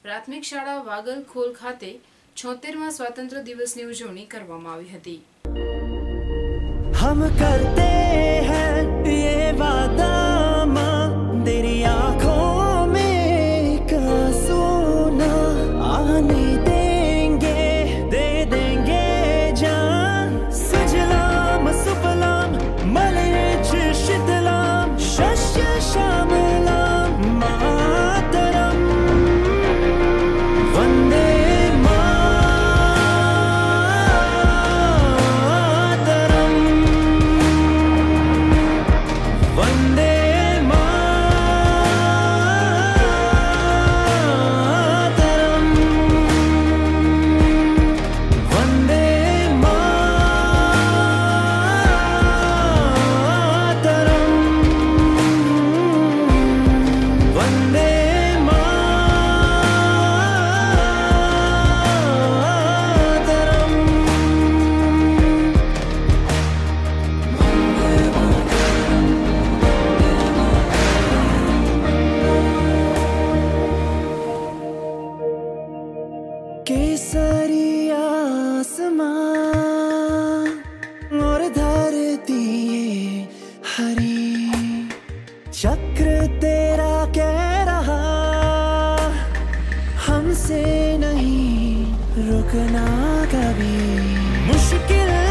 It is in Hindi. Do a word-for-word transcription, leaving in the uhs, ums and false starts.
પ્રાથમિક શાળા વાગલખોલ ખાતે છોતેરમા સ્વાતંત્ર્ય દિવસની ઉજવણી કરવામાં આવી હતી। हम करते हैं ये वादा माँ, तेरी आँखों में का सोना आने देंगे, दे देंगे जान। सुजलाम सुफलाम मलयज शीतलाम शस्य श्यामलाम मातरम वंदे केसरी आसमां और धरती हरी, चक्र तेरा कह रहा हमसे नहीं रुकना कभी। मुश्किल